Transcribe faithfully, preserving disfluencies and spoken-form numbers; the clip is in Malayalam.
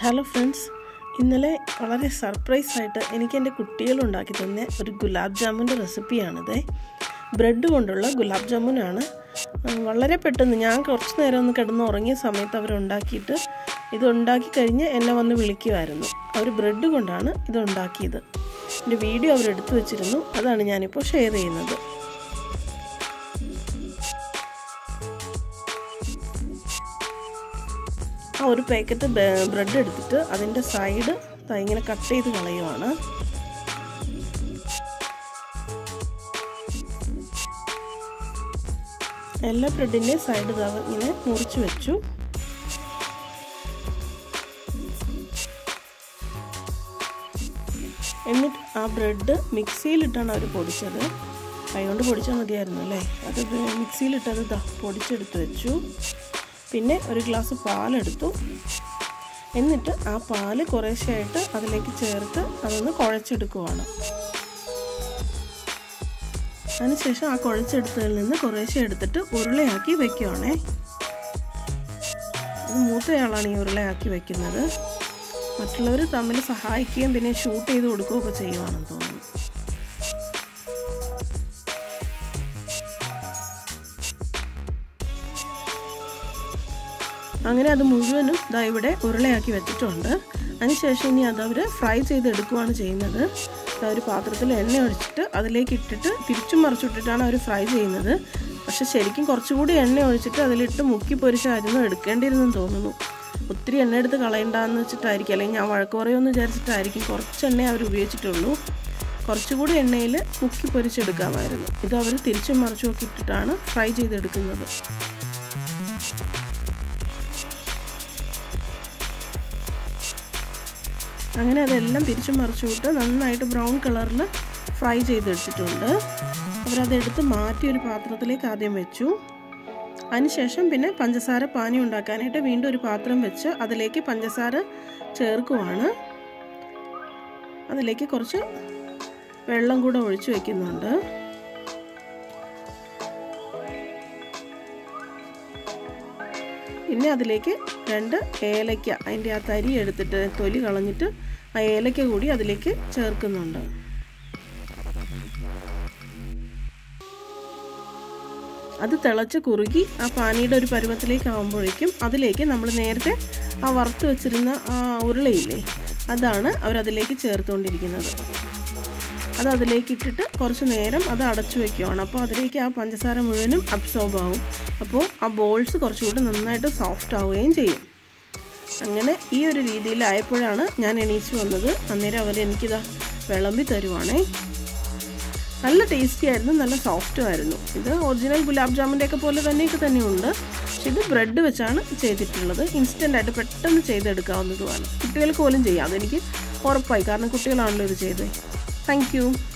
ഹലോ ഫ്രണ്ട്സ്, ഇന്നലെ വളരെ സർപ്രൈസായിട്ട് എനിക്ക് എൻ്റെ കുട്ടികളുണ്ടാക്കി തന്നെ ഒരു ഗുലാബ് ജാമുൻ്റെ റെസിപ്പിയാണിത്. ബ്രെഡ് കൊണ്ടുള്ള ഗുലാബ് ജാമുനാണ്. വളരെ പെട്ടെന്ന് ഞാൻ കുറച്ച് നേരം ഒന്ന് കിടന്ന് ഉറങ്ങിയ സമയത്ത് അവരുണ്ടാക്കിയിട്ട് ഇത് ഉണ്ടാക്കി കഴിഞ്ഞ് എന്നെ വന്ന് വിളിക്കുമായിരുന്നു. അവർ ബ്രെഡ് കൊണ്ടാണ് ഇത് ഉണ്ടാക്കിയത്. എൻ്റെ വീഡിയോ അവരെടുത്ത് വെച്ചിരുന്നു, അതാണ് ഞാനിപ്പോൾ ഷെയർ ചെയ്യുന്നത്. ആ ഒരു പാക്കറ്റ് ബ്രെഡ് എടുത്തിട്ട് അതിൻ്റെ സൈഡ് ഇങ്ങനെ കട്ട് ചെയ്ത് കളയുവാണ്. എല്ലാ ബ്രെഡിൻ്റെ സൈഡ് ഇങ്ങനെ മുറിച്ച് വെച്ചു. എന്നിട്ട് ആ ബ്രെഡ് മിക്സിയിലിട്ടാണ് അവർ പൊടിച്ചത്. കൈകൊണ്ട് പൊടിച്ചാൽ മതിയായിരുന്നു അല്ലേ. അത് മിക്സിയിലിട്ടത് ഇതാ പൊടിച്ചെടുത്ത് വെച്ചു. പിന്നെ ഒരു ഗ്ലാസ് പാലെടുത്തു. എന്നിട്ട് ആ പാല് കുറേശ്ശെയായിട്ട് അതിലേക്ക് ചേർത്ത് അതൊന്ന് കുഴച്ചെടുക്കുവാണ്. അതിനുശേഷം ആ കുഴച്ചെടുത്തതിൽ നിന്ന് കുറേശ്ശെ എടുത്തിട്ട് ഉരുളയാക്കി വെക്കുവാണേ. ഇത് മൂത്തയാളാണ് ഈ ഉരുളയാക്കി വെക്കുന്നത്. മറ്റുള്ളവർ തമ്മിൽ സഹായിക്കുകയും പിന്നെ ഷൂട്ട് ചെയ്ത് കൊടുക്കുകയൊക്കെ ചെയ്യുവാണെന്ന് തോന്നുന്നു. അങ്ങനെ അത് മുഴുവനും ഇതാ ഇവിടെ ഉരുളയാക്കി വെച്ചിട്ടുണ്ട്. അതിനുശേഷം ഇനി അതവർ ഫ്രൈ ചെയ്തെടുക്കുകയാണ് ചെയ്യുന്നത്. ഒരു പാത്രത്തിൽ എണ്ണ ഒഴിച്ചിട്ട് അതിലേക്ക് ഇട്ടിട്ട് തിരിച്ചും മറിച്ചിട്ടിട്ടാണ് അവർ ഫ്രൈ ചെയ്യുന്നത്. പക്ഷെ ശരിക്കും കുറച്ചുകൂടി എണ്ണ ഒഴിച്ചിട്ട് അതിലിട്ട് മുക്കി പൊരിച്ചായിരുന്നു എടുക്കേണ്ടിയിരുന്നെന്ന് തോന്നുന്നു. ഒത്തിരി എണ്ണ എടുത്ത് കളയണ്ടെന്ന് വെച്ചിട്ടായിരിക്കും, അല്ലെങ്കിൽ ഞാൻ വഴക്ക് പറയുമെന്ന് വിചാരിച്ചിട്ടായിരിക്കും കുറച്ച് എണ്ണ അവർ ഉപയോഗിച്ചിട്ടുള്ളൂ. കുറച്ചുകൂടി എണ്ണയിൽ മുക്കി പൊരിച്ചെടുക്കാമായിരുന്നു. ഇത് അവർ തിരിച്ചും മറിച്ചും ഒക്കെ ഇട്ടിട്ടാണ് ഫ്രൈ ചെയ്തെടുക്കുന്നത്. അങ്ങനെ അതെല്ലാം തിരിച്ചു മറിച്ചു വിട്ട് നന്നായിട്ട് ബ്രൗൺ കളറിൽ ഫ്രൈ ചെയ്തെടുത്തിട്ടുണ്ട്. അവരതെടുത്ത് മാറ്റി ഒരു പാത്രത്തിലേക്ക് ആദ്യം വെച്ചു. അതിനുശേഷം പിന്നെ പഞ്ചസാര പാനി ഉണ്ടാക്കാനായിട്ട് വീണ്ടും ഒരു പാത്രം വെച്ച് അതിലേക്ക് പഞ്ചസാര ചേർക്കുവാണ്. അതിലേക്ക് കുറച്ച് വെള്ളം കൂടെ ഒഴിച്ചു വയ്ക്കുന്നുണ്ട്. പിന്നെ അതിലേക്ക് രണ്ട് ഏലയ്ക്ക, അതിൻ്റെ ആ തരി എടുത്തിട്ട് തൊലി കളഞ്ഞിട്ട് ആ ഏലയ്ക്ക കൂടി അതിലേക്ക് ചേർക്കുന്നുണ്ട്. അത് തിളച്ച് കുറുകി ആ പാനിയുടെ ഒരു പരുവത്തിലേക്ക് ആകുമ്പോഴേക്കും അതിലേക്ക് നമ്മൾ നേരത്തെ ആ വറുത്ത് വെച്ചിരുന്ന ആ ഉരുളയില്ലേ, അതാണ് അവരതിലേക്ക് ചേർത്തുകൊണ്ടിരിക്കുന്നത്. അത് അതിലേക്ക് ഇട്ടിട്ട് കുറച്ച് നേരം അത് അടച്ചു വയ്ക്കുകയാണ്. അപ്പോൾ അതിലേക്ക് ആ പഞ്ചസാര മുഴുവനും അബ്സോർബ് ആവും. അപ്പോൾ ആ ബോൾസ് കുറച്ചുകൂടി നന്നായിട്ട് സോഫ്റ്റ് ആവുകയും ചെയ്യും. അങ്ങനെ ഈ ഒരു രീതിയിലായപ്പോഴാണ് ഞാൻ എണീച്ച് വന്നത്. അന്നേരം അവർ എനിക്കിതാ വിളമ്പി തരുവാണേ. നല്ല ടേസ്റ്റി ആയിരുന്നു, നല്ല സോഫ്റ്റും ആയിരുന്നു. ഇത് ഒറിജിനൽ ഗുലാബ് ജാമുൻ്റെ ഒക്കെ പോലെ തന്നെയൊക്കെ തന്നെയുണ്ട്. പക്ഷെ ഇത് ബ്രെഡ് വെച്ചാണ് ചെയ്തിട്ടുള്ളത്. ഇൻസ്റ്റൻ്റായിട്ട് പെട്ടെന്ന് ചെയ്തെടുക്കാവുന്നതുമാണ്. കുട്ടികൾക്ക് പോലും ചെയ്യാം, അതെനിക്ക് ഉറപ്പായി. കാരണം കുട്ടികളാണല്ലോ ഇത് ചെയ്തത്. Thank U.